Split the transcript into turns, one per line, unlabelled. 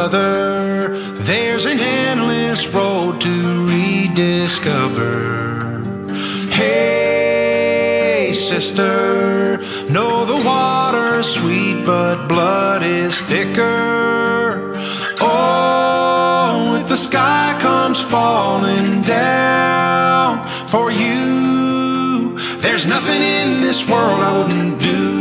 brother, there's an endless road to rediscover. Hey, sister, know the water's sweet, but blood is thicker. Oh, if the sky comes falling down for you, there's nothing in this world I wouldn't do.